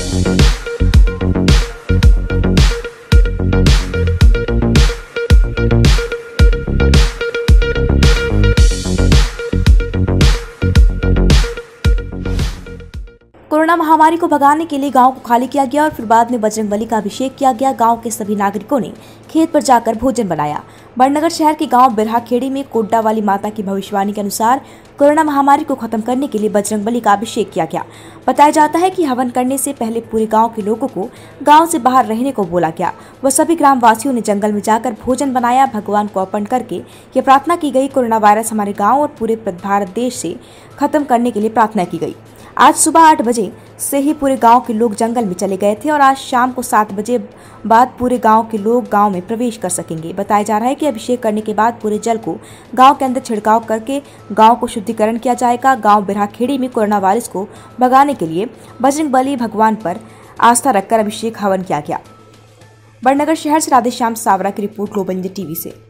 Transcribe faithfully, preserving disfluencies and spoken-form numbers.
Corona महामारी को भगाने के लिए गांव को खाली किया गया और फिर बाद में बजरंगबली का अभिषेक किया गया। गांव के सभी नागरिकों ने खेत पर जाकर भोजन बनाया। बड़नगर शहर के गांव बिरहाखेड़ी में कोड्डा वाली माता की भविष्यवाणी के अनुसार कोरोना महामारी को खत्म करने के लिए बजरंगबली का अभिषेक किया गया। बताया जाता है कि हवन करने से पहले पूरे गाँव के लोगों को गाँव से बाहर रहने को बोला गया। वह सभी ग्रामवासियों ने जंगल में जाकर भोजन बनाया। भगवान को अर्पण करके ये प्रार्थना की गई, कोरोना वायरस हमारे गाँव और पूरे भारत देश से खत्म करने के लिए प्रार्थना की गई। आज सुबह आठ बजे से ही पूरे गांव के लोग जंगल में चले गए थे और आज शाम को सात बजे बाद पूरे गांव के लोग गांव में प्रवेश कर सकेंगे। बताया जा रहा है कि अभिषेक करने के बाद पूरे जल को गांव के अंदर छिड़काव करके गांव को शुद्धिकरण किया जाएगा। गांव बिरहाखेड़ी में कोरोना वायरस को भगाने के लिए बजरंगबली भगवान पर आस्था रखकर अभिषेक हवन किया गया। बड़नगर शहर से राधेश्याम सावरा की रिपोर्ट, ग्लोबल इंडिया टीवी से।